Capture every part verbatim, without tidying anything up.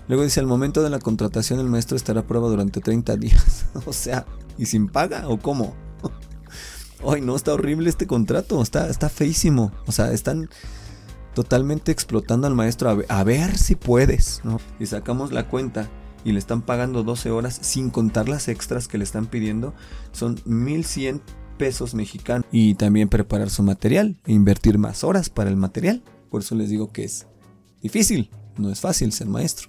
Luego dice, al momento de la contratación el maestro estará a prueba durante treinta días. O sea, ¿y sin paga o cómo? Ay, no, está horrible este contrato, está, está feísimo. O sea, están totalmente explotando al maestro a ver, a ver si puedes, ¿no? Y sacamos la cuenta y le están pagando doce horas sin contar las extras que le están pidiendo. Son mil cien pesos mexicanos. Y también preparar su material e invertir más horas para el material. Por eso les digo que es difícil, no es fácil ser maestro.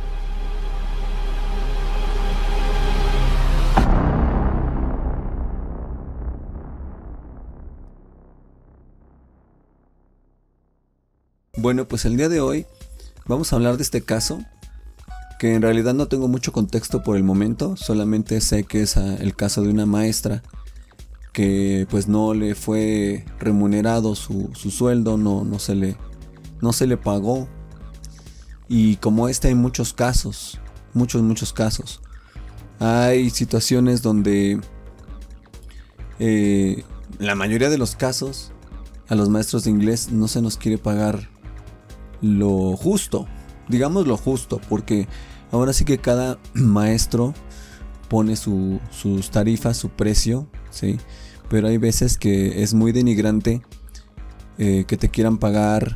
Bueno, pues el día de hoy vamos a hablar de este caso, que en realidad no tengo mucho contexto por el momento, solamente sé que es el caso de una maestra que pues no le fue remunerado su, su sueldo, no, no, se le, no se le pagó. Y como este hay muchos casos, muchos, muchos casos. Hay situaciones donde eh, la mayoría de los casos a los maestros de inglés no se nos quiere pagar lo justo, digamos lo justo, porque ahora sí que cada maestro pone su, sus tarifas, su precio, ¿sí? Pero hay veces que es muy denigrante eh, que te quieran pagar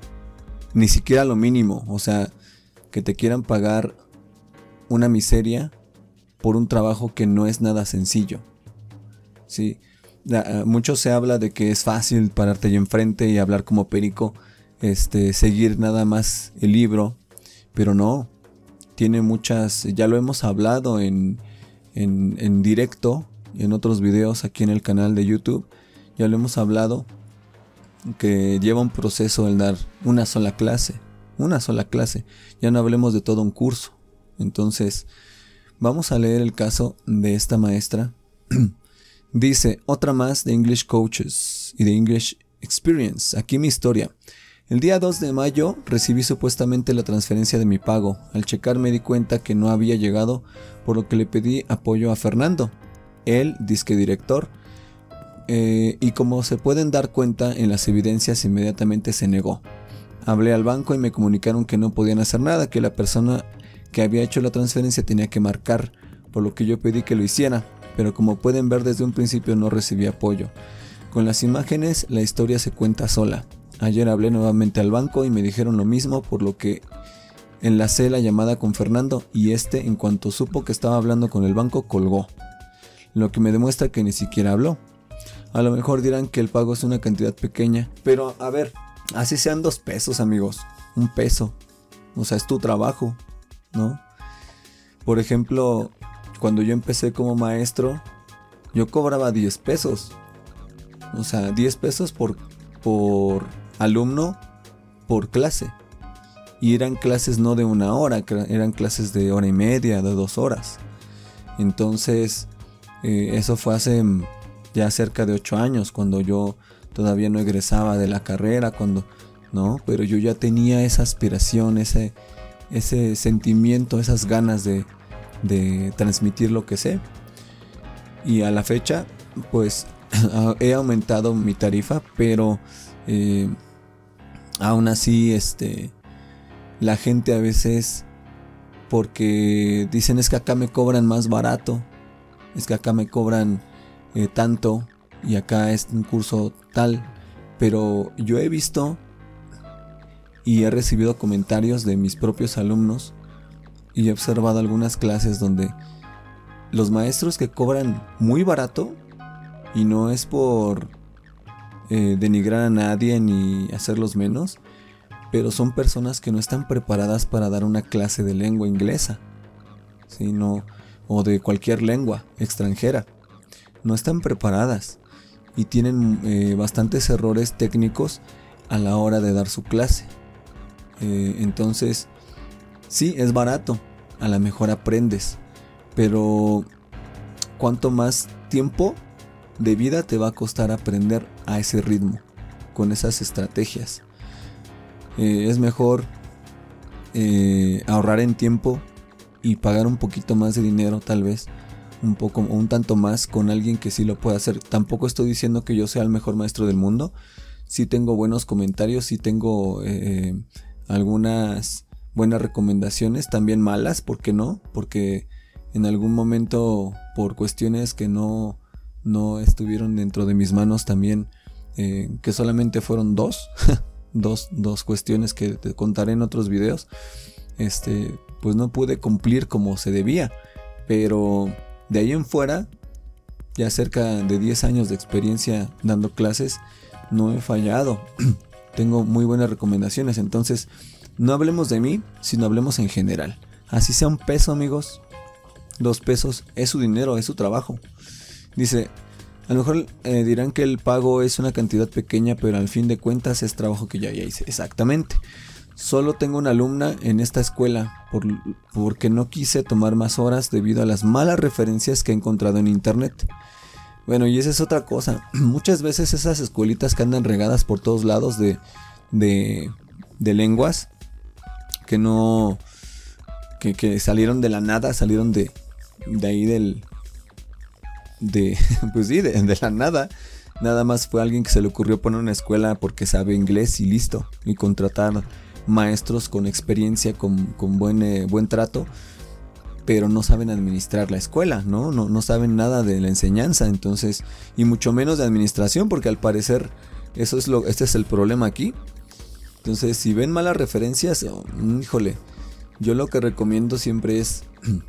ni siquiera lo mínimo, o sea, que te quieran pagar una miseria por un trabajo que no es nada sencillo, ¿sí? Mucho se habla de que es fácil pararte ahí enfrente y hablar como perico, este, seguir nada más el libro, pero no, tiene muchas, ya lo hemos hablado en, en, en directo, en otros videos aquí en el canal de YouTube, ya lo hemos hablado, que lleva un proceso el dar una sola clase, una sola clase, ya no hablemos de todo un curso. Entonces, vamos a leer el caso de esta maestra. Dice, otra más de English Coaches y de English Experience, aquí mi historia. El día dos de mayo recibí supuestamente la transferencia de mi pago. Al checar me di cuenta que no había llegado, por lo que le pedí apoyo a Fernando, el disque director, eh, y como se pueden dar cuenta en las evidencias inmediatamente se negó. Hablé al banco y me comunicaron que no podían hacer nada, que la persona que había hecho la transferencia tenía que marcar, por lo que yo pedí que lo hiciera, pero como pueden ver desde un principio no recibí apoyo. Con las imágenes la historia se cuenta sola. Ayer hablé nuevamente al banco y me dijeron lo mismo, por lo que enlacé la llamada con Fernando y este, en cuanto supo que estaba hablando con el banco, colgó, lo que me demuestra que ni siquiera habló. A lo mejor dirán que el pago es una cantidad pequeña, pero a ver, así sean dos pesos, amigos, un peso, o sea, es tu trabajo, ¿no? Por ejemplo, cuando yo empecé como maestro, yo cobraba diez pesos, o sea, diez pesos por, por alumno por clase, y eran clases no de una hora, eran clases de hora y media, de dos horas. Entonces eh, eso fue hace ya cerca de ocho años, cuando yo todavía no egresaba de la carrera, cuando no, pero yo ya tenía esa aspiración, ese, ese sentimiento, esas ganas de, de transmitir lo que sé. Y a la fecha pues he aumentado mi tarifa, pero eh, aún así este, la gente a veces, porque dicen es que acá me cobran más barato, es que acá me cobran eh, tanto y acá es un curso tal, pero yo he visto y he recibido comentarios de mis propios alumnos y he observado algunas clases donde los maestros que cobran muy barato, y no es por eh, denigrar a nadie ni hacerlos menos, pero son personas que no están preparadas para dar una clase de lengua inglesa, ¿sí? No, o de cualquier lengua extranjera, no están preparadas y tienen eh, bastantes errores técnicos a la hora de dar su clase. Eh, entonces, sí, es barato, a lo mejor aprendes, pero ¿cuánto más tiempo de vida te va a costar aprender a ese ritmo, con esas estrategias? Eh, es mejor eh, ahorrar en tiempo y pagar un poquito más de dinero, tal vez un poco, un tanto más, con alguien que sí lo pueda hacer. Tampoco estoy diciendo que yo sea el mejor maestro del mundo. Sí tengo buenos comentarios, sí tengo eh, algunas buenas recomendaciones, también malas, ¿por qué no? Porque en algún momento, por cuestiones que no, no estuvieron dentro de mis manos también, eh, que solamente fueron dos, dos, dos cuestiones que te contaré en otros videos, este, pues no pude cumplir como se debía, pero de ahí en fuera, ya cerca de diez años de experiencia dando clases, no he fallado. Tengo muy buenas recomendaciones, entonces no hablemos de mí, sino hablemos en general. Así sea un peso, amigos, dos pesos, es su dinero, es su trabajo. Dice, a lo mejor eh, dirán que el pago es una cantidad pequeña, pero al fin de cuentas es trabajo que ya, ya hice. Exactamente. Solo tengo una alumna en esta escuela por, porque no quise tomar más horas debido a las malas referencias que he encontrado en internet. Bueno, y esa es otra cosa. Muchas veces esas escuelitas que andan regadas por todos lados de, de, de lenguas, que no, que, que salieron de la nada, salieron de, de ahí del, de, pues sí, de, de la nada. Nada más fue alguien que se le ocurrió poner una escuela porque sabe inglés y listo, y contratar maestros con experiencia, con, con buen, eh, buen trato, pero no saben administrar la escuela, ¿no? No, no saben nada de la enseñanza, entonces, y mucho menos de administración, porque al parecer eso es lo, este es el problema aquí. Entonces, si ven malas referencias, oh, híjole, yo lo que recomiendo siempre es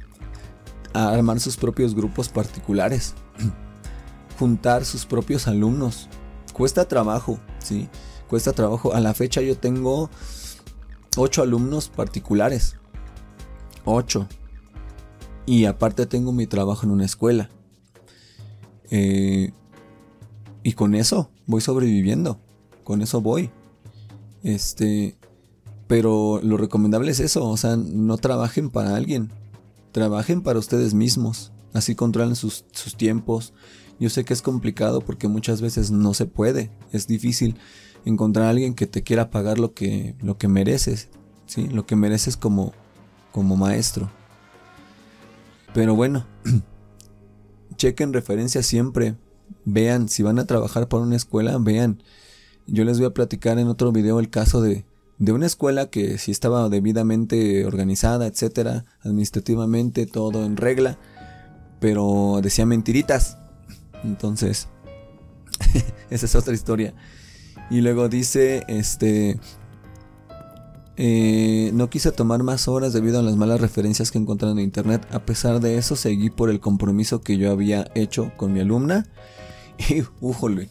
armar sus propios grupos particulares, juntar sus propios alumnos. Cuesta trabajo, ¿sí? Cuesta trabajo. A la fecha yo tengo ocho alumnos particulares. ocho. Y aparte tengo mi trabajo en una escuela. Eh, y con eso voy sobreviviendo. Con eso voy. Este, pero lo recomendable es eso. O sea, no trabajen para alguien. Trabajen para ustedes mismos. Así controlan sus, sus tiempos. Yo sé que es complicado porque muchas veces no se puede. Es difícil encontrar a alguien que te quiera pagar lo que, lo que mereces. ¿Sí? Lo que mereces como, como maestro. Pero bueno, chequen referencias siempre, vean, si van a trabajar para una escuela, vean. Yo les voy a platicar en otro video el caso de, de una escuela que sí estaba debidamente organizada, etcétera, administrativamente, todo en regla, pero decía mentiritas. Entonces, esa es otra historia. Y luego dice, este... Eh, no quise tomar más horas debido a las malas referencias que encontré en internet. A pesar de eso, seguí por el compromiso que yo había hecho con mi alumna. Y, újole,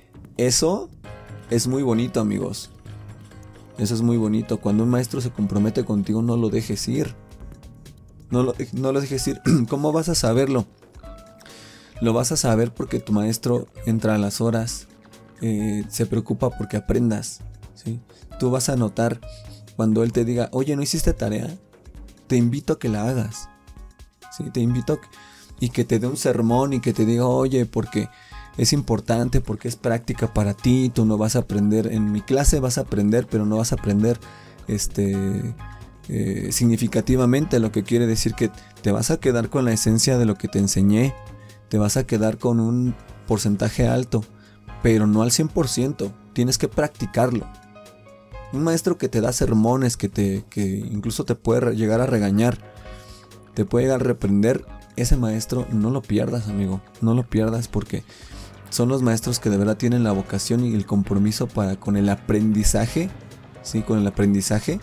eso es muy bonito, amigos. Eso es muy bonito. Cuando un maestro se compromete contigo, no lo dejes ir. No lo, no lo dejes ir. ¿Cómo vas a saberlo? Lo vas a saber porque tu maestro entra a las horas, eh, se preocupa porque aprendas, ¿sí? Tú vas a notar cuando él te diga, oye, ¿no hiciste tarea? Te invito a que la hagas, ¿sí? Te invito a que, y que te dé un sermón y que te diga, oye, porque es importante, porque es práctica para ti, tú no vas a aprender, en mi clase vas a aprender, pero no vas a aprender este, eh, significativamente, lo que quiere decir que te vas a quedar con la esencia de lo que te enseñé, te vas a quedar con un porcentaje alto, pero no al cien por ciento, tienes que practicarlo. Un maestro que te da sermones, que, te, que incluso te puede llegar a regañar, te puede llegar a reprender, ese maestro no lo pierdas, amigo, no lo pierdas, porque son los maestros que de verdad tienen la vocación y el compromiso para con el aprendizaje, ¿sí? Con el aprendizaje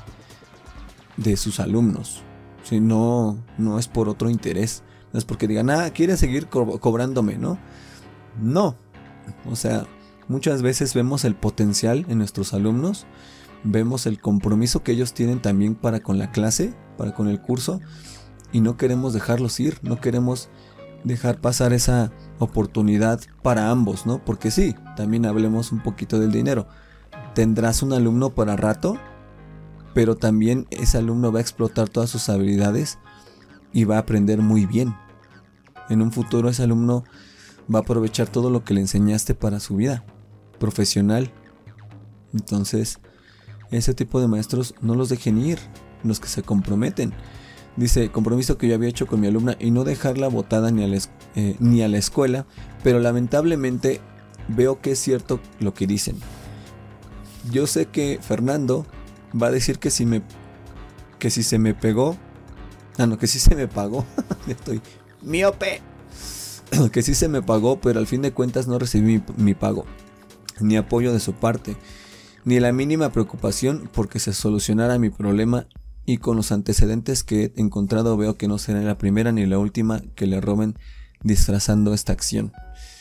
de sus alumnos, ¿sí? No, no es por otro interés, no es porque digan, ah, quiere seguir co- cobrándome, ¿no? No, o sea, muchas veces vemos el potencial en nuestros alumnos, vemos el compromiso que ellos tienen también para con la clase, para con el curso, y no queremos dejarlos ir, no queremos dejar pasar esa oportunidad para ambos, ¿no? Porque sí, también hablemos un poquito del dinero. Tendrás un alumno para rato, pero también ese alumno va a explotar todas sus habilidades y va a aprender muy bien. En un futuro ese alumno va a aprovechar todo lo que le enseñaste para su vida profesional. Entonces, ese tipo de maestros no los dejen ir, los que se comprometen. Dice, compromiso que yo había hecho con mi alumna y no dejarla botada ni a la, eh, ni a la escuela, pero lamentablemente veo que es cierto lo que dicen. Yo sé que Fernando va a decir que si me, que si se me pegó, ah no, que sí se me pagó, estoy miope, que sí se me pagó, pero al fin de cuentas no recibí mi, mi pago, ni apoyo de su parte, ni la mínima preocupación porque se solucionara mi problema, y con los antecedentes que he encontrado veo que no será la primera ni la última que le roben disfrazando esta acción.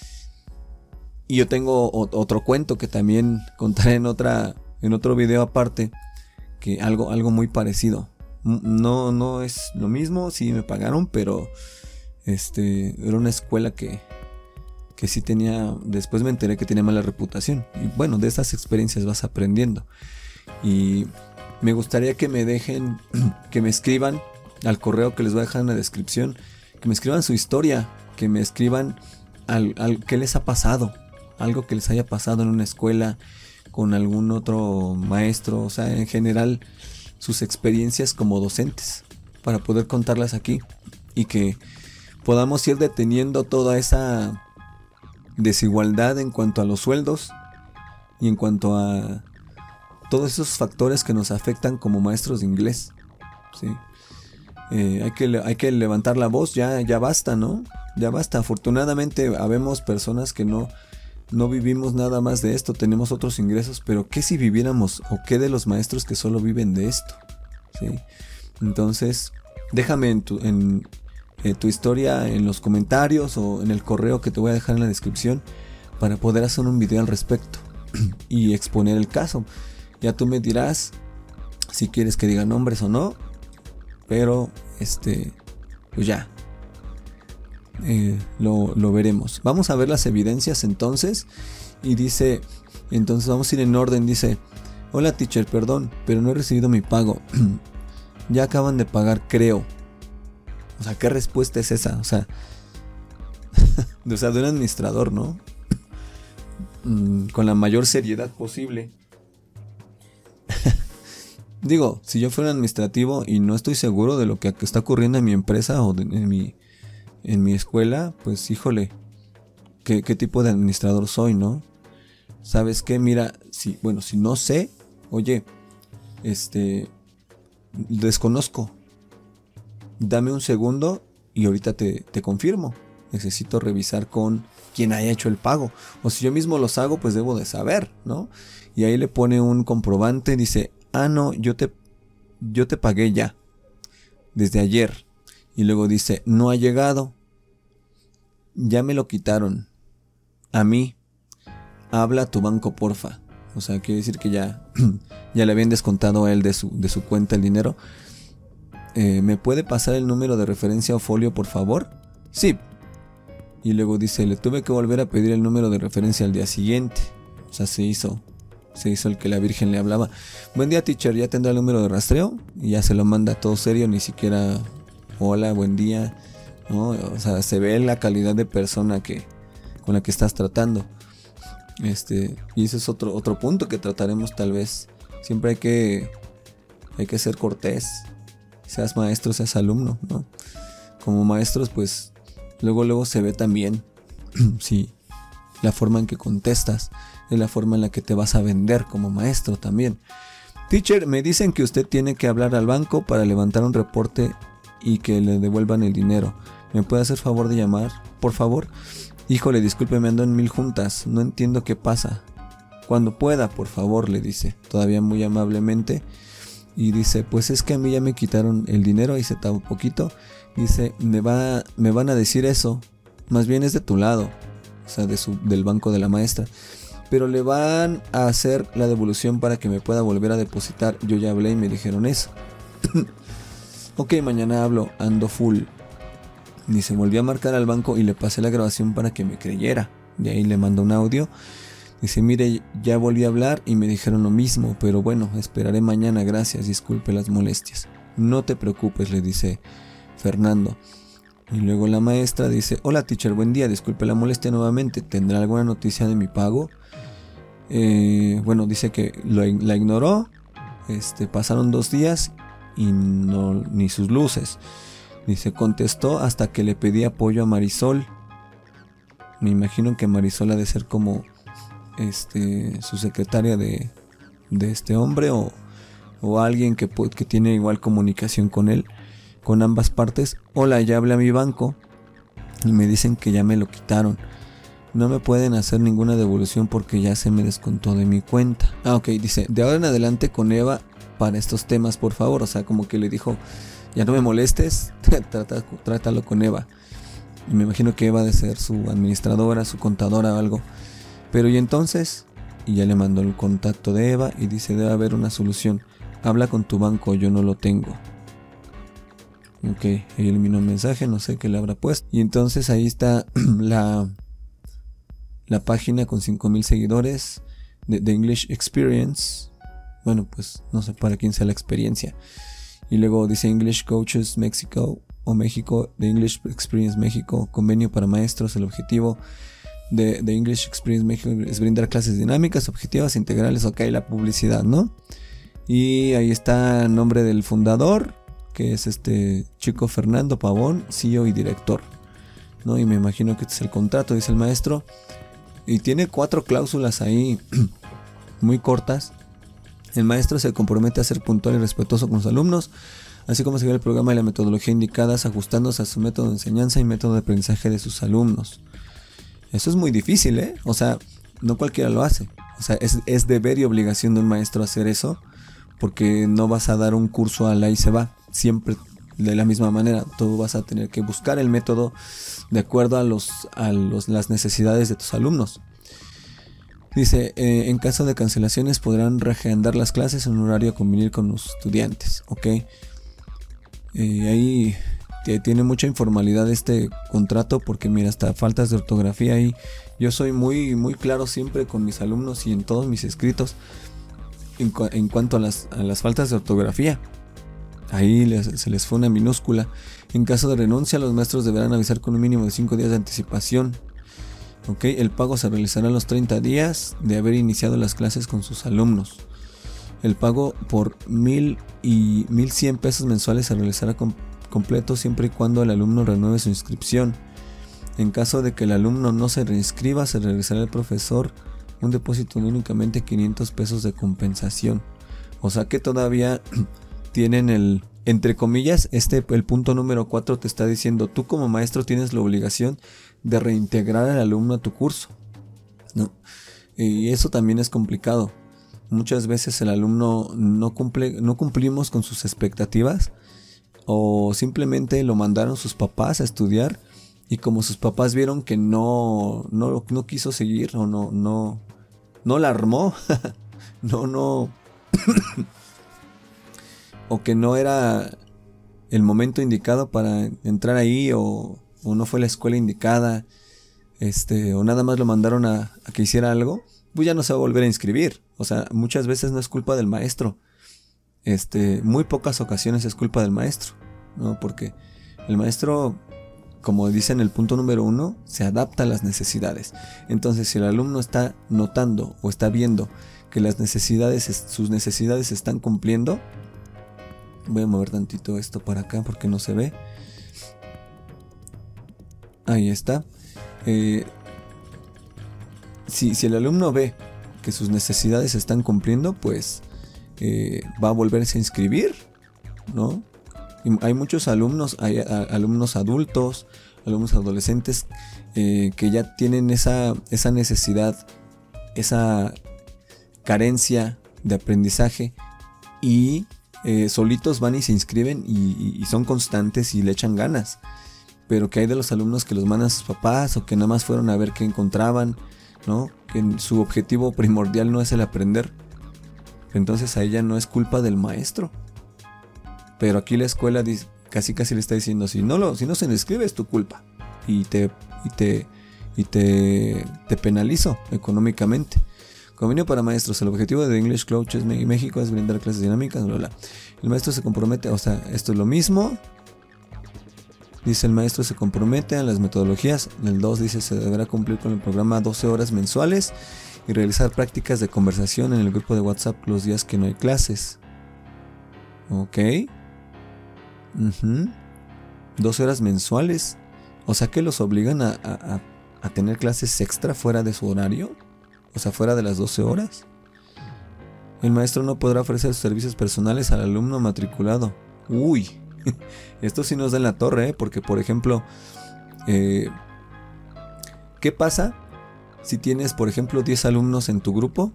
Y yo tengo otro cuento que también contaré en otra en otro video aparte, que algo algo muy parecido. No no es lo mismo, sí me pagaron, pero este era una escuela que que sí tenía, después me enteré que tenía mala reputación. Y bueno, de esas experiencias vas aprendiendo. Y me gustaría que me dejen, que me escriban al correo que les voy a dejar en la descripción, que me escriban su historia, que me escriban al, al qué les ha pasado, algo que les haya pasado en una escuela, con algún otro maestro, o sea, en general sus experiencias como docentes, para poder contarlas aquí y que podamos ir deteniendo toda esa desigualdad en cuanto a los sueldos y en cuanto a todos esos factores que nos afectan como maestros de inglés, ¿sí? Eh, hay que, hay que levantar la voz, ya, ya basta, ¿no? Ya basta. Afortunadamente habemos personas que no, no vivimos nada más de esto, tenemos otros ingresos, pero ¿qué si viviéramos o qué de los maestros que solo viven de esto? ¿Sí? Entonces, déjame en tu, en, en tu historia en los comentarios o en el correo que te voy a dejar en la descripción para poder hacer un video al respecto y exponer el caso. Ya tú me dirás si quieres que diga nombres o no. Pero, este, pues ya. Eh, lo, lo veremos. Vamos a ver las evidencias entonces. Y dice, entonces vamos a ir en orden. Dice, hola teacher, perdón, pero no he recibido mi pago. Ya acaban de pagar, creo. O sea, ¿qué respuesta es esa? O sea, o sea, de un administrador, ¿no? Con la mayor seriedad posible. Digo, si yo fuera administrativo y no estoy seguro de lo que está ocurriendo en mi empresa o de, en, mi, en mi escuela, pues híjole, ¿qué, qué tipo de administrador soy, no? ¿Sabes qué? Mira, si, bueno, si no sé, oye, este, desconozco. Dame un segundo y ahorita te, te confirmo. Necesito revisar con quien haya hecho el pago. O si yo mismo los hago, pues debo de saber, ¿no? Y ahí le pone un comprobante, dice, ah, no, yo te, yo te pagué ya, desde ayer. Y luego dice, no ha llegado, ya me lo quitaron, a mí, habla a tu banco porfa. O sea, quiere decir que ya, ya le habían descontado a él de su, de su cuenta el dinero. Eh, ¿Me puede pasar el número de referencia o folio, por favor? Sí. Y luego dice, le tuve que volver a pedir el número de referencia al día siguiente. O sea, se hizo... Se hizo el que la Virgen le hablaba. Buen día, teacher, ya tendrá el número de rastreo. Y ya se lo manda todo serio, ni siquiera hola, buen día, ¿no? O sea, se ve la calidad de persona que con la que estás tratando. Este, y ese es otro, otro punto que trataremos tal vez. Siempre hay que hay que ser cortés. Seas maestro, seas alumno, ¿no? Como maestros, pues luego luego se ve también sí, la forma en que contestas. Es la forma en la que te vas a vender como maestro también. Teacher, me dicen que usted tiene que hablar al banco para levantar un reporte y que le devuelvan el dinero. ¿Me puede hacer favor de llamar, por favor? Híjole, disculpe, me ando en mil juntas. No entiendo qué pasa. Cuando pueda, por favor, le dice. Todavía muy amablemente. Y dice, pues es que a mí ya me quitaron el dinero. Y se tapa un poquito. Dice, me, va, me van a decir eso. Más bien es de tu lado. O sea, de su, del banco de la maestra. Pero le van a hacer la devolución para que me pueda volver a depositar. Yo ya hablé y me dijeron eso. Ok, mañana hablo, ando full. Ni se volvió a marcar al banco y le pasé la grabación para que me creyera. De ahí le mando un audio. Dice, mire, ya volví a hablar y me dijeron lo mismo. Pero bueno, esperaré mañana, gracias, disculpe las molestias. No te preocupes, le dice Fernando. Y luego la maestra dice, hola teacher, buen día, disculpe la molestia nuevamente. ¿Tendrá alguna noticia de mi pago? Eh, bueno, dice que lo, la ignoró. Este, pasaron dos días y no, ni sus luces. Dice, contestó hasta que le pedí apoyo a Marisol. Me imagino que Marisol ha de ser como este, su secretaria de, de este hombre o, o alguien que, que tiene igual comunicación con él, con ambas partes. Hola, ya hablé a mi banco y me dicen que ya me lo quitaron. No me pueden hacer ninguna devolución porque ya se me descontó de mi cuenta. Ah, ok, dice, de ahora en adelante con Eva para estos temas, por favor. O sea, como que le dijo, ya no me molestes, trata, trátalo con Eva. Y me imagino que Eva ha de ser su administradora, su contadora o algo. Pero y entonces, y ya le mandó el contacto de Eva y dice, debe haber una solución. Habla con tu banco, yo no lo tengo. Ok, ahí eliminó el mensaje, no sé qué le habrá puesto. Y entonces ahí está la, la página con cinco mil seguidores de, de English Experience. Bueno, pues no sé para quién sea la experiencia. Y luego dice English Coaches Mexico o México, de English Experience México, convenio para maestros. El objetivo de, de English Experience México es brindar clases dinámicas, objetivas, integrales. Ok, la publicidad, ¿no? Y ahí está el nombre del fundador, que es este chico Fernando Pavón, C E O y director, ¿no? Y me imagino que este es el contrato, dice el maestro. Y tiene cuatro cláusulas ahí muy cortas. El maestro se compromete a ser puntual y respetuoso con sus alumnos, así como seguir el programa y la metodología indicadas, ajustándose a su método de enseñanza y método de aprendizaje de sus alumnos. Eso es muy difícil, ¿eh? O sea, no cualquiera lo hace. O sea, es, es deber y obligación de un maestro hacer eso, porque no vas a dar un curso a la y se va, siempre de la misma manera. Tú vas a tener que buscar el método de acuerdo a, los, a los, las necesidades de tus alumnos. Dice, eh, en caso de cancelaciones podrán reagendar las clases en un horario a convenir con los estudiantes. Ok. Eh, ahí tiene mucha informalidad este contrato, porque mira, hasta faltas de ortografía ahí. Yo soy muy, muy claro siempre con mis alumnos y en todos mis escritos en, cu en cuanto a las, a las faltas de ortografía. Ahí les, se les fue una minúscula. En caso de renuncia, los maestros deberán avisar con un mínimo de cinco días de anticipación. Ok, el pago se realizará en los treinta días de haber iniciado las clases con sus alumnos. El pago por mil y mil cien pesos mensuales se realizará com completo siempre y cuando el alumno renueve su inscripción. En caso de que el alumno no se reinscriba, se realizará al profesor un depósito de únicamente quinientos pesos de compensación. O sea que todavía tienen el, entre comillas, este, el punto número cuatro te está diciendo, tú como maestro tienes la obligación de reintegrar al alumno a tu curso, ¿no? Y eso también es complicado. Muchas veces el alumno no cumple, no cumplimos con sus expectativas, o simplemente lo mandaron sus papás a estudiar, y como sus papás vieron que no, no, no quiso seguir, o no, no, no la armó, no, no, o que no era el momento indicado para entrar ahí, o o no fue la escuela indicada, este, o nada más lo mandaron a, a que hiciera algo, pues ya no se va a volver a inscribir. O sea, muchas veces no es culpa del maestro. Este, muy pocas ocasiones es culpa del maestro, ¿no? Porque el maestro, como dice en el punto número uno, se adapta a las necesidades. Entonces, si el alumno está notando o está viendo que las necesidades, sus necesidades se están cumpliendo, voy a mover tantito esto para acá porque no se ve. Ahí está. Eh, si, si el alumno ve que sus necesidades se están cumpliendo, pues eh, va a volverse a inscribir, ¿no? Y hay muchos alumnos, hay a, alumnos adultos, alumnos adolescentes eh, que ya tienen esa, esa necesidad, esa carencia de aprendizaje, y eh, solitos van y se inscriben y, y, y son constantes y le echan ganas. Pero que hay de los alumnos que los mandan a sus papás, o que nada más fueron a ver qué encontraban, ¿no? Que su objetivo primordial no es el aprender. Entonces a ella no es culpa del maestro. Pero aquí la escuela dice, casi casi le está diciendo, si no lo, si no se inscribe es tu culpa. Y te, y te, y te, te penalizo económicamente. Convenio para maestros. El objetivo de English Coaches México es brindar clases dinámicas, bla, bla. El maestro se compromete, o sea, esto es lo mismo. Dice, el maestro se compromete a las metodologías. El dos dice, se deberá cumplir con el programa doce horas mensuales y realizar prácticas de conversación en el grupo de WhatsApp los días que no hay clases. Ok. Uh-huh. doce horas mensuales. O sea que los obligan a, a, a tener clases extra fuera de su horario. O sea, fuera de las doce horas. El maestro no podrá ofrecer sus servicios personales al alumno matriculado. Uy, esto sí nos da en la torre, ¿eh? Porque por ejemplo, eh, ¿qué pasa si tienes por ejemplo diez alumnos en tu grupo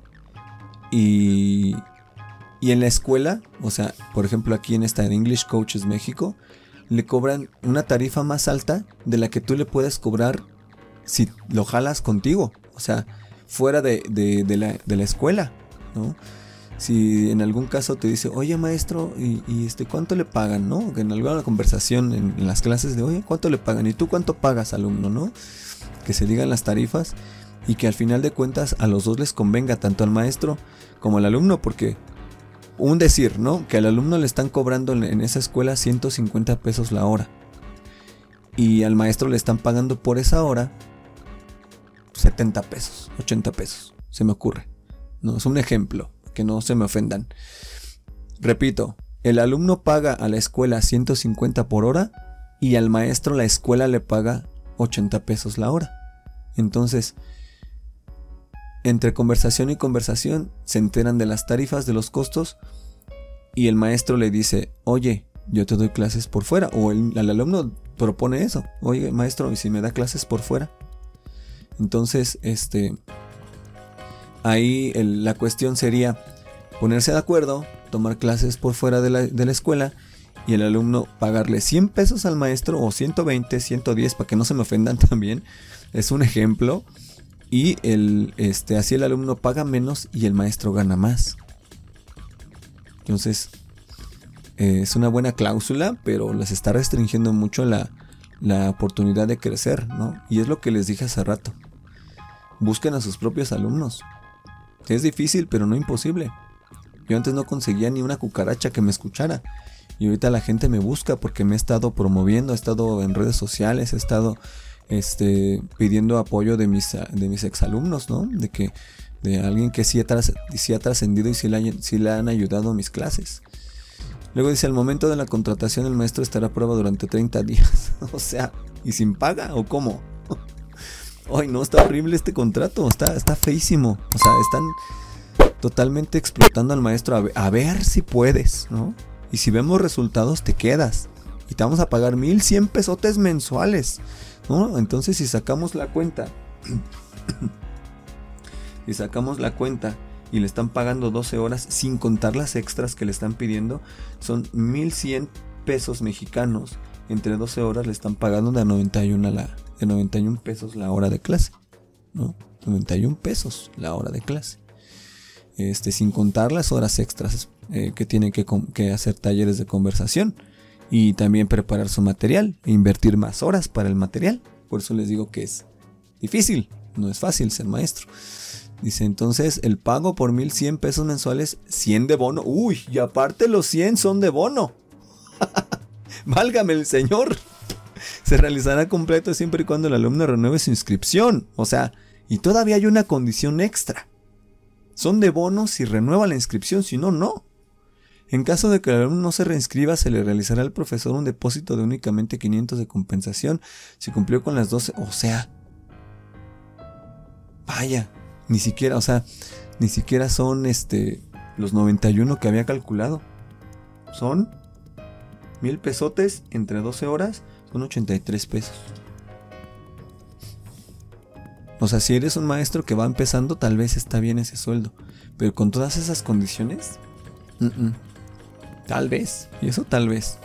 y, y en la escuela, o sea, por ejemplo aquí en esta en English Coaches México, le cobran una tarifa más alta de la que tú le puedes cobrar si lo jalas contigo, o sea, fuera de, de, de, la, de la escuela, ¿no? Si en algún caso te dice, oye maestro, ¿y, y este cuánto le pagan, no? En alguna conversación en, en las clases de, oye, ¿cuánto le pagan? ¿Y tú cuánto pagas, alumno, no? Que se digan las tarifas y que al final de cuentas a los dos les convenga, tanto al maestro como al alumno, porque un decir, ¿no? Que al alumno le están cobrando en, en esa escuela ciento cincuenta pesos la hora y al maestro le están pagando por esa hora setenta pesos, ochenta pesos, se me ocurre. No, es un ejemplo. Que no se me ofendan. Repito, el alumno paga a la escuela ciento cincuenta por hora y al maestro la escuela le paga ochenta pesos la hora. Entonces, entre conversación y conversación se enteran de las tarifas, de los costos y el maestro le dice, oye, yo te doy clases por fuera. O el, el alumno propone eso, oye maestro, ¿y si me da clases por fuera? Entonces, este... ahí el, la cuestión sería ponerse de acuerdo, tomar clases por fuera de la, de la escuela y el alumno pagarle cien pesos al maestro o ciento veinte, ciento diez, para que no se me ofendan también, es un ejemplo, y el, este, así el alumno paga menos y el maestro gana más. Entonces eh, es una buena cláusula, pero les está restringiendo mucho la, la oportunidad de crecer, ¿no? Y es lo que les dije hace rato, busquen a sus propios alumnos. Es difícil, pero no imposible. Yo antes no conseguía ni una cucaracha que me escuchara. Y ahorita la gente me busca porque me he estado promoviendo, he estado en redes sociales, he estado este, pidiendo apoyo de mis, de mis exalumnos, ¿no? De que de alguien que sí ha, tras, sí ha trascendido y sí le, sí le han ayudado a mis clases. Luego dice, al momento de la contratación el maestro estará a prueba durante treinta días. O sea, ¿y sin paga o cómo? Ay, no, está horrible este contrato, está, está feísimo. O sea, están totalmente explotando al maestro a ver, a ver si puedes, ¿no? Y si vemos resultados te quedas. Y te vamos a pagar mil cien pesotes mensuales, ¿no? Entonces si sacamos la cuenta, si sacamos la cuenta y le están pagando doce horas sin contar las extras que le están pidiendo, son mil cien pesos mexicanos. Entre doce horas le están pagando de noventa y uno a la... de noventa y un pesos la hora de clase, ¿no? noventa y un pesos la hora de clase. Este, sin contar las horas extras eh, que tienen que, que hacer talleres de conversación y también preparar su material e invertir más horas para el material. Por eso les digo que es difícil, no es fácil ser maestro. Dice, entonces el pago por mil cien pesos mensuales, cien de bono. Uy, y aparte los cien son de bono. Válgame el señor. Se realizará completo siempre y cuando el alumno renueve su inscripción. O sea, y todavía hay una condición extra. Son de bono si renueva la inscripción, si no, no. En caso de que el alumno no se reinscriba, se le realizará al profesor un depósito de únicamente quinientos de compensación si cumplió con las doce. O sea, vaya, ni siquiera, o sea, ni siquiera son este los noventa y uno que había calculado. Son mil pesotes entre doce horas. Son ochenta y tres pesos. O sea, si eres un maestro que va empezando, tal vez está bien ese sueldo. Pero con todas esas condiciones, uh -uh. tal vez. Y eso tal vez.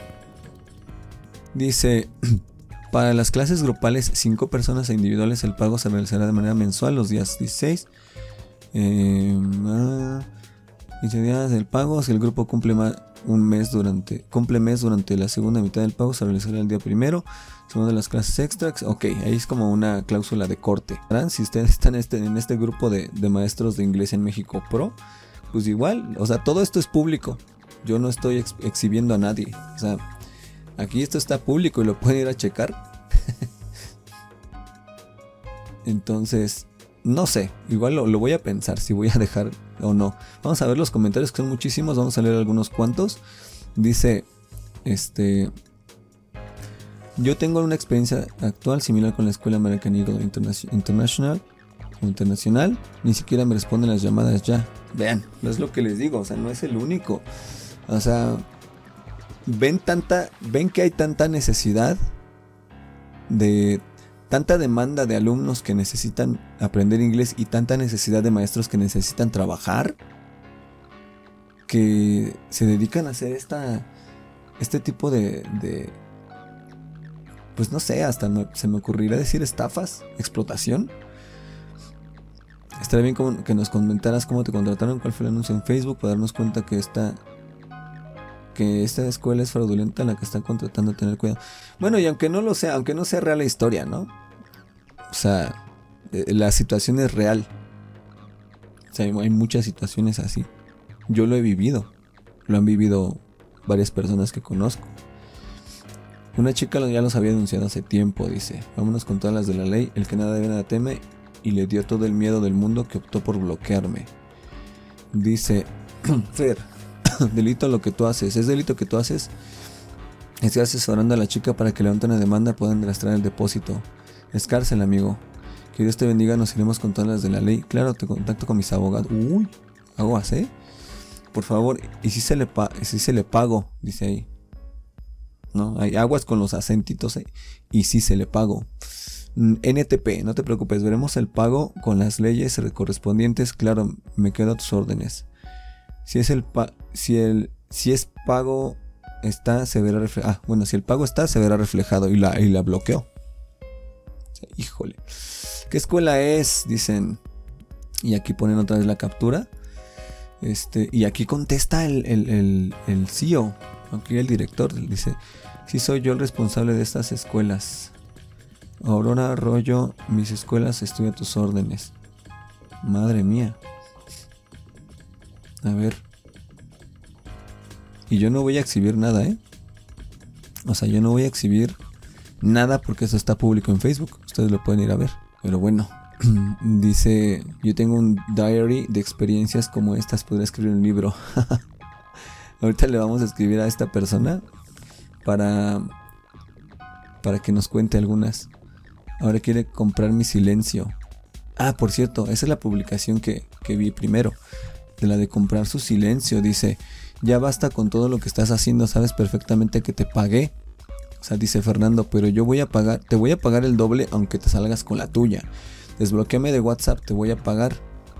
Dice, para las clases grupales, cinco personas e individuales, el pago se realizará de manera mensual los días dieciséis. Eh, ah, quince días del pago. Si el grupo cumple más... un mes durante, cumple mes durante la segunda mitad del pago, se realizará el día primero, segundo de las clases extras. Ok, ahí es como una cláusula de corte. Si ustedes están este, en este grupo de, de maestros de inglés en México Pro, pues igual, o sea, todo esto es público. Yo no estoy ex exhibiendo a nadie. O sea, aquí esto está público y lo pueden ir a checar. Entonces, no sé, igual lo, lo voy a pensar si voy a dejar o no. Vamos a ver los comentarios, que son muchísimos. Vamos a leer algunos cuantos. Dice, este, yo tengo una experiencia actual similar con la Escuela American Eagle International. internacional, ni siquiera me responden las llamadas ya. Vean, no es lo que les digo, o sea, no es el único. O sea, ven tanta, ven que hay tanta necesidad de tanta demanda de alumnos que necesitan aprender inglés y tanta necesidad de maestros que necesitan trabajar, que se dedican a hacer esta este tipo de, de pues no sé, hasta me, se me ocurrirá decir estafas, explotación. Estaría bien como que nos comentaras cómo te contrataron, cuál fue el anuncio en Facebook, para darnos cuenta que esta que esta escuela es fraudulenta, la que están contratando, a tener cuidado. Bueno, y aunque no lo sea, aunque no sea real la historia, ¿no? O sea, la situación es real. O sea, hay muchas situaciones así. Yo lo he vivido. Lo han vivido varias personas que conozco. Una chica ya los había denunciado hace tiempo, dice. Vámonos con todas las de la ley. El que nada debe nada teme. Y le dio todo el miedo del mundo que optó por bloquearme. Dice Fer, delito lo que tú haces. Es delito que tú haces. Estoy asesorando a la chica para que levante una demanda, puedan rastrear el depósito. Es cárcel, amigo. Que Dios te bendiga, nos iremos con todas las de la ley. Claro, te contacto con mis abogados. Uy, aguas, ¿eh? Por favor, y si se le, pa si se le pago, dice ahí. No, hay aguas con los acentitos, ¿eh? Y si se le pago. N T P, no te preocupes, veremos el pago con las leyes correspondientes. Claro, me quedo a tus órdenes. Si es el pa si el si es pago está, se verá reflejado. Ah, bueno, si el pago está, se verá reflejado y la, y la bloqueó. Híjole. ¿Qué escuela es? Dicen. Y aquí ponen otra vez la captura. Este, y aquí contesta el, el, el, el C E O. Aquí el director dice: sí, soy yo el responsable de estas escuelas. Aurora Arroyo, mis escuelas, estoy a tus órdenes. Madre mía. A ver. Y yo no voy a exhibir nada, ¿eh? O sea, yo no voy a exhibir nada porque eso está público en Facebook. Ustedes lo pueden ir a ver. Pero bueno, dice: yo tengo un diary de experiencias como estas. Podría escribir un libro. Ahorita le vamos a escribir a esta persona para, para que nos cuente algunas. Ahora quiere comprar mi silencio. Ah, por cierto, esa es la publicación que, que vi primero. De la de comprar su silencio. Dice: ya basta con todo lo que estás haciendo. Sabes perfectamente que te pagué. O sea, dice Fernando, pero yo voy a pagar, te voy a pagar el doble aunque te salgas con la tuya. Desbloquéame de WhatsApp, te voy a pagar.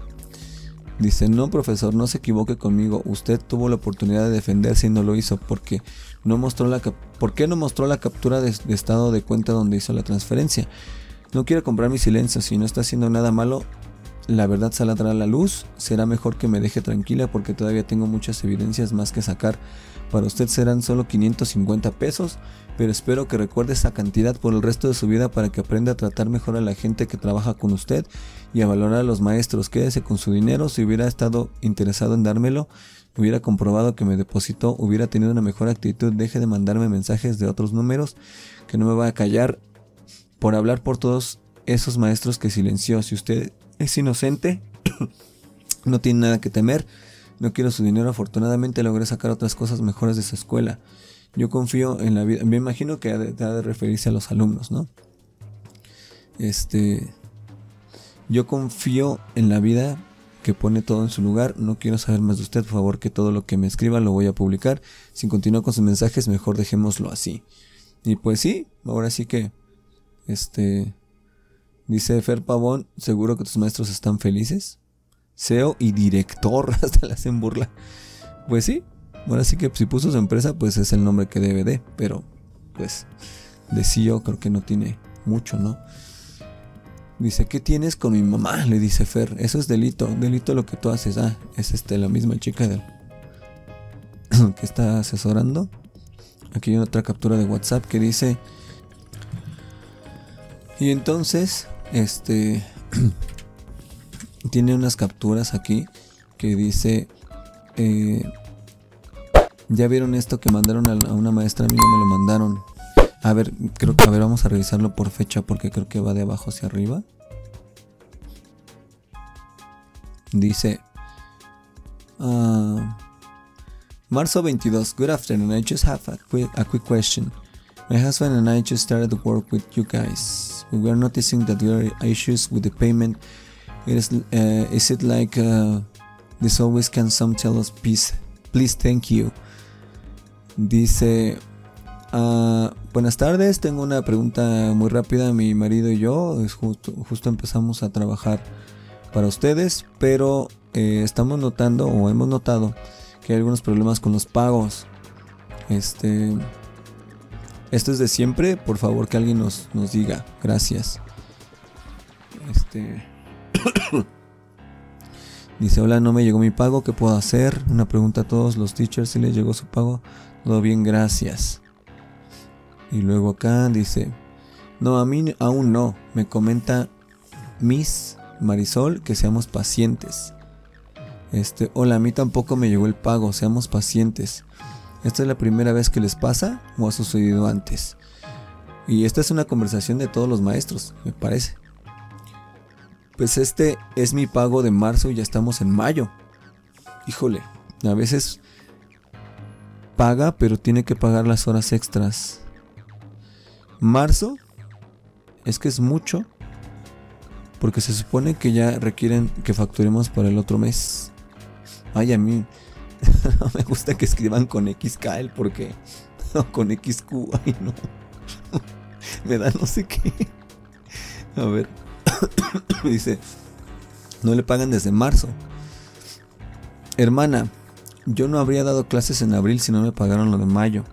Dice: no, profesor, no se equivoque conmigo. Usted tuvo la oportunidad de defenderse y no lo hizo porque no mostró la ¿por qué no mostró la captura de, de estado de cuenta donde hizo la transferencia? No quiero comprar mi silencio. Si no está haciendo nada malo, la verdad saldrá a la luz. Será mejor que me deje tranquila porque todavía tengo muchas evidencias más que sacar. Para usted serán solo quinientos cincuenta pesos, pero espero que recuerde esa cantidad por el resto de su vida para que aprenda a tratar mejor a la gente que trabaja con usted y a valorar a los maestros. Quédese con su dinero. Si hubiera estado interesado en dármelo, hubiera comprobado que me depositó, hubiera tenido una mejor actitud. Deje de mandarme mensajes de otros números, que no me va a callar por hablar por todos esos maestros que silenció. Si usted es inocente, no tiene nada que temer. No quiero su dinero. Afortunadamente logré sacar otras cosas mejores de su escuela. Yo confío en la vida. Me imagino que ha de, ha de referirse a los alumnos, ¿no? Este... Yo confío en la vida que pone todo en su lugar. No quiero saber más de usted. Por favor, que todo lo que me escriba lo voy a publicar. Si continúa con sus mensajes, mejor dejémoslo así. Y pues sí, ahora sí que... Este... Dice Fer Pavón: seguro que tus maestros están felices. C E O y director, hasta le hacen burla. Pues sí, ahora sí que si puso su empresa, pues es el nombre que debe de. Pero, pues, de C E O creo que no tiene mucho, ¿no? Dice: ¿qué tienes con mi mamá? Le dice Fer. Eso es delito, delito lo que tú haces. Ah, es este la misma chica del que está asesorando. Aquí hay otra captura de WhatsApp que dice: y entonces, este... tiene unas capturas aquí que dice: eh, ya vieron esto que mandaron a, a una maestra, a mí no me lo mandaron. A ver, creo que, a ver, vamos a revisarlo por fecha porque creo que va de abajo hacia arriba. Dice: uh, marzo veintidós. Good afternoon, I just have a quick, a quick question. My husband and I just started to work with you guys. We were noticing that there are issues with the payment It is, uh, is it like uh, this always can some tell us please, please thank you. Dice, uh, buenas tardes, tengo una pregunta muy rápida. Mi marido y yo es justo, justo empezamos a trabajar para ustedes, pero eh, estamos notando o hemos notado que hay algunos problemas con los pagos. Este, esto es de siempre, por favor que alguien nos, nos diga, gracias. Este dice, hola, no me llegó mi pago, ¿qué puedo hacer? Una pregunta a todos los teachers, si les llegó su pago. Todo bien, gracias. Y luego acá dice, no, a mí aún no. Me comenta Miss Marisol que seamos pacientes. Este, hola, a mí tampoco me llegó el pago, seamos pacientes. ¿Esta es la primera vez que les pasa o ha sucedido antes? Y esta es una conversación de todos los maestros, me parece. Pues este es mi pago de marzo y ya estamos en mayo. Híjole, a veces paga, pero tiene que pagar las horas extras. Marzo es que es mucho, porque se supone que ya requieren que facturemos para el otro mes. Ay, a mí no me gusta que escriban con X K L porque no, con X Q, ay no. Me da no sé qué. A ver. Dice, no le pagan desde marzo. Hermana, yo no habría dado clases en abril si no me pagaron lo de mayo.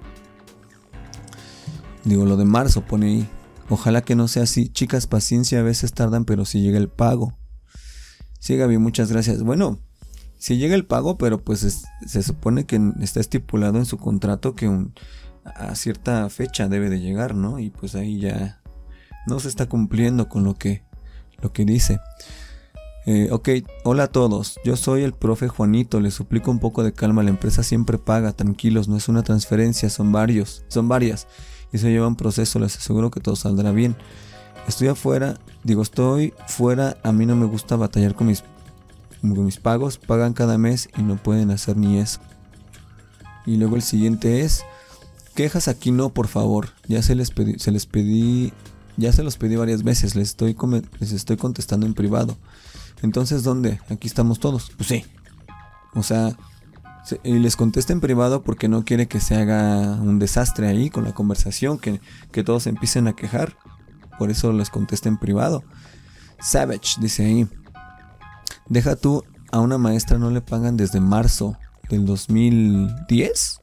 Digo, lo de marzo pone ahí. Ojalá que no sea así. Chicas, paciencia, a veces tardan, pero si llega el pago. Sí, Gaby, muchas gracias. Bueno, si llega el pago, pero pues es, se supone que está estipulado en su contrato que un, a cierta fecha debe de llegar, ¿no? Y pues ahí ya no se está cumpliendo con lo que, lo que dice. Eh, ok, hola a todos, yo soy el profe Juanito, les suplico un poco de calma, la empresa siempre paga, tranquilos, no es una transferencia, son varios, son varias, y se lleva un proceso, les aseguro que todo saldrá bien. Estoy afuera, digo estoy fuera, a mí no me gusta batallar con mis, con mis pagos, pagan cada mes y no pueden hacer ni eso. Y luego el siguiente es, quejas aquí no, por favor, ya se les pedí, se les pedí, ya se los pedí varias veces, les estoy, les estoy contestando en privado. Entonces, ¿dónde? Aquí estamos todos. Pues sí. O sea, se, y les contesta en privado porque no quiere que se haga un desastre ahí con la conversación, que, que todos empiecen a quejar. Por eso les contesta en privado. Savage, dice ahí. Deja tú, a una maestra no le pagan desde marzo del dos mil diez.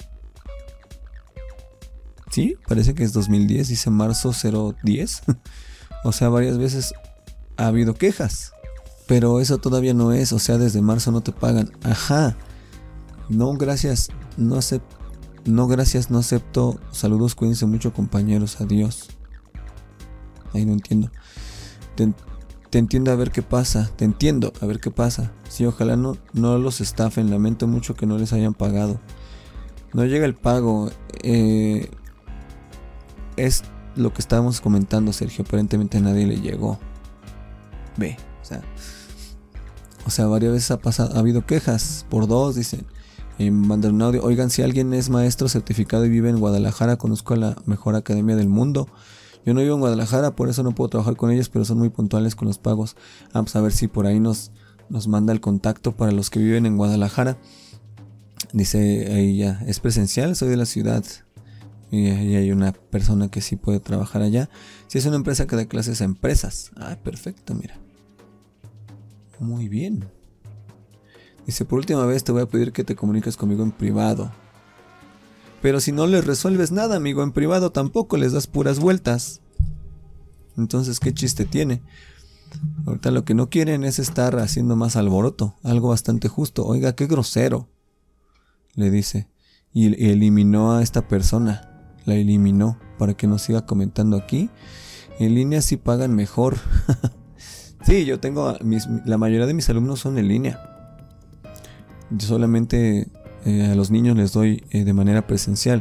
Sí, parece que es dos mil diez, dice marzo cero diez. O sea, varias veces ha habido quejas. Pero eso todavía no es, o sea, desde marzo no te pagan. Ajá. No, gracias. No acepto. No, gracias, no acepto. Saludos, cuídense mucho, compañeros. Adiós. Ahí no entiendo. Te, te entiendo, a ver qué pasa. Te entiendo, a ver qué pasa. Sí, ojalá no, no los estafen. Lamento mucho que no les hayan pagado. No llega el pago. Eh, es lo que estábamos comentando, Sergio. Aparentemente a nadie le llegó. Ve. O sea, o sea, varias veces ha pasado, ha habido quejas por dos, dicen. Y mandan un audio. Oigan, si alguien es maestro certificado y vive en Guadalajara, conozco a la mejor academia del mundo. Yo no vivo en Guadalajara, por eso no puedo trabajar con ellos, pero son muy puntuales con los pagos. Vamos a ver si por ahí nos, nos manda el contacto para los que viven en Guadalajara. Dice ahí ya, es presencial, soy de la ciudad. Y ahí hay una persona que sí puede trabajar allá. Si es una empresa que da clases a empresas. Ah, perfecto, mira. Muy bien. Dice, por última vez te voy a pedir que te comuniques conmigo en privado. Pero si no les resuelves nada, amigo, en privado tampoco les das puras vueltas. Entonces, ¿qué chiste tiene? Ahorita lo que no quieren es estar haciendo más alboroto. Algo bastante justo. Oiga, qué grosero, le dice. Y eliminó a esta persona. La eliminó para que no siga comentando aquí. En línea sí pagan mejor. Sí, yo tengo, mis, la mayoría de mis alumnos son en línea. Yo solamente eh, a los niños les doy eh, de manera presencial.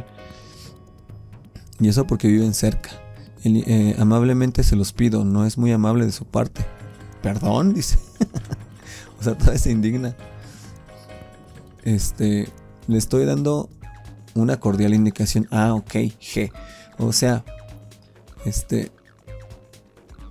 Y eso porque viven cerca. El, eh, amablemente se los pido, no es muy amable de su parte. Perdón, dice. O sea, todavía se indigna. Este, le estoy dando una cordial indicación. Ah, ok, G. O sea, este...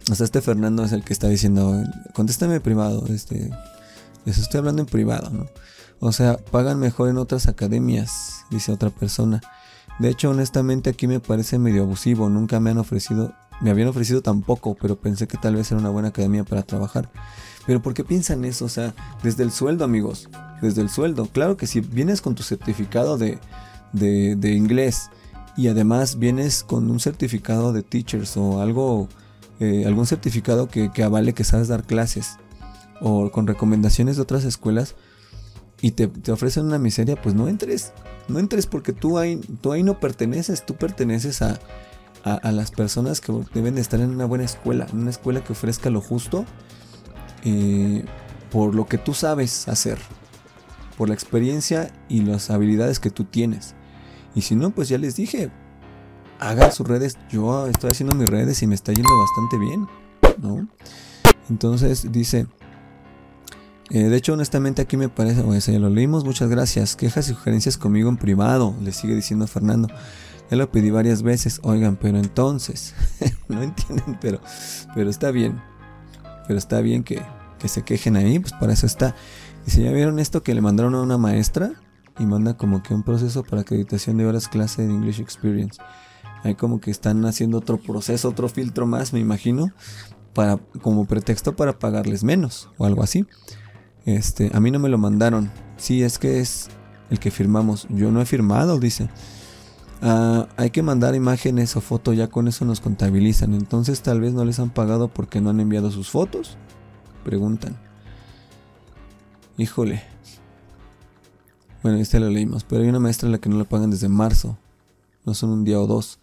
Hasta este Fernando es el que está diciendo, contéstame privado, este, les estoy hablando en privado, ¿no? O sea, pagan mejor en otras academias, dice otra persona. De hecho, honestamente aquí me parece medio abusivo, nunca me han ofrecido, me habían ofrecido tampoco, pero pensé que tal vez era una buena academia para trabajar. Pero ¿por qué piensan eso? O sea, desde el sueldo, amigos, desde el sueldo. Claro que si vienes con tu certificado de, de, de inglés y además vienes con un certificado de teachers o algo, eh, algún certificado que, que avale que sabes dar clases o con recomendaciones de otras escuelas y te, te ofrecen una miseria, pues no entres, no entres porque tú ahí, tú ahí no perteneces, tú perteneces a, a, a las personas que deben de estar en una buena escuela, en una escuela que ofrezca lo justo. Eh, por lo que tú sabes hacer, por la experiencia y las habilidades que tú tienes. Y si no, pues ya les dije, hagan sus redes. Yo estoy haciendo mis redes y me está yendo bastante bien, ¿no? Entonces dice, eh, de hecho honestamente aquí me parece, o sea, ya lo leímos, muchas gracias, quejas y sugerencias conmigo en privado, le sigue diciendo Fernando. Ya lo pedí varias veces, oigan, pero entonces, no entienden, pero, pero está bien. Pero está bien que, que se quejen ahí, pues para eso está. Y si ya vieron esto que le mandaron a una maestra y manda como que un proceso para acreditación de horas clase de English Experience. Ahí como que están haciendo otro proceso, otro filtro más, me imagino, para como pretexto para pagarles menos o algo así. Este, a mí no me lo mandaron. Sí, es que es el que firmamos. Yo no he firmado, dice. Uh, hay que mandar imágenes o fotos, ya con eso nos contabilizan. Entonces tal vez no les han pagado porque no han enviado sus fotos, preguntan. Híjole. Bueno, este lo leímos, pero hay una maestra a la que no le pagan desde marzo, no son un día o dos.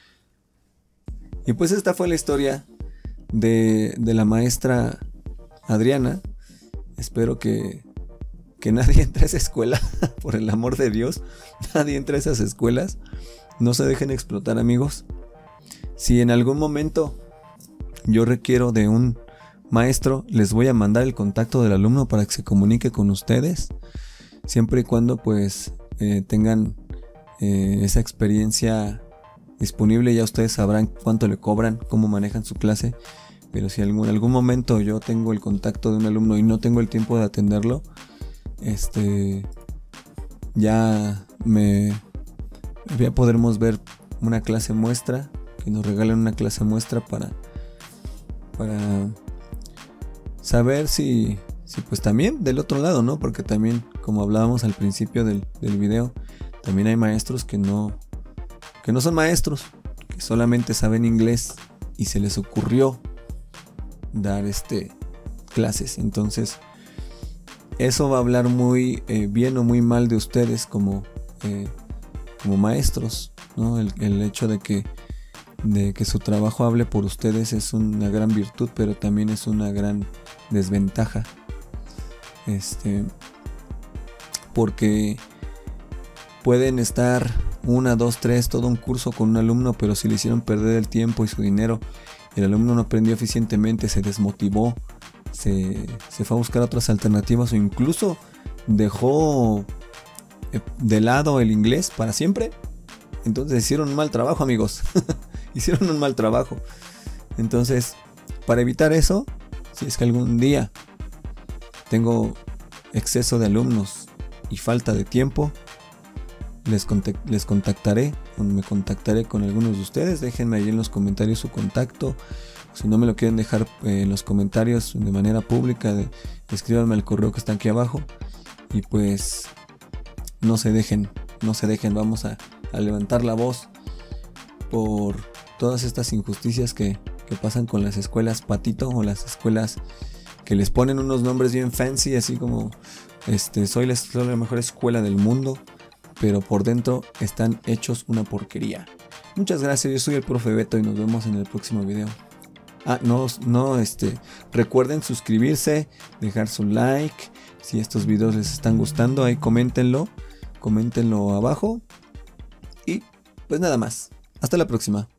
Y pues esta fue la historia de, de la maestra Adriana. Espero que Que nadie entre a esa escuela, por el amor de Dios, nadie entre a esas escuelas. No se dejen explotar, amigos. Si en algún momento yo requiero de un maestro, les voy a mandar el contacto del alumno para que se comunique con ustedes, siempre y cuando pues eh, tengan eh, esa experiencia disponible. Ya ustedes sabrán cuánto le cobran, cómo manejan su clase. Pero si en algún, algún momento yo tengo el contacto de un alumno y no tengo el tiempo de atenderlo, Este ya me ya podremos ver una clase muestra, que nos regalen una clase muestra para para saber si, si pues también del otro lado, ¿no? Porque también, como hablábamos al principio del, del video, también hay maestros que no que no son maestros, que solamente saben inglés y se les ocurrió dar este clases. Entonces eso va a hablar muy eh, bien o muy mal de ustedes como, eh, como maestros, ¿no? El, el hecho de que, de que su trabajo hable por ustedes es una gran virtud, pero también es una gran desventaja. Este, porque pueden estar una, dos, tres, todo un curso con un alumno, pero si le hicieron perder el tiempo y su dinero, el alumno no aprendió eficientemente, se desmotivó, Se, se fue a buscar otras alternativas o incluso dejó de lado el inglés para siempre, entonces hicieron un mal trabajo, amigos. Hicieron un mal trabajo. Entonces, para evitar eso, si es que algún día tengo exceso de alumnos y falta de tiempo, les, contact- les contactaré o me contactaré con algunos de ustedes. Déjenme ahí en los comentarios su contacto. Si no me lo quieren dejar eh, en los comentarios de manera pública, de, escríbanme al correo que está aquí abajo. Y pues no se dejen, no se dejen. Vamos a, a levantar la voz por todas estas injusticias que, que pasan con las escuelas patito, o las escuelas que les ponen unos nombres bien fancy, así como este, soy la, soy la mejor escuela del mundo, pero por dentro están hechos una porquería. Muchas gracias, yo soy el profe Beto y nos vemos en el próximo video. Ah, no, no, este, recuerden suscribirse, dejar su like. Si estos videos les están gustando, ahí coméntenlo, coméntenlo abajo. Y pues nada más, hasta la próxima.